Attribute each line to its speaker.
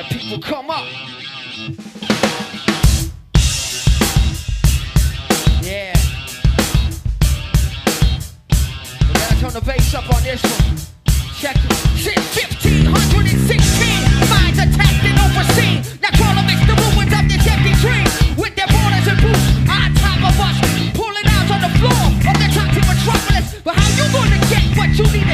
Speaker 1: Yeah, people come up. Yeah. We gotta turn the bass up on this one. Check it. Since 1516, minds attacked and overseen. Now crawl amidst the ruins of this empty dream. With their borders and boots on top of us, pulling out on the floor of the toxic metropolis. But how you gonna get what you need?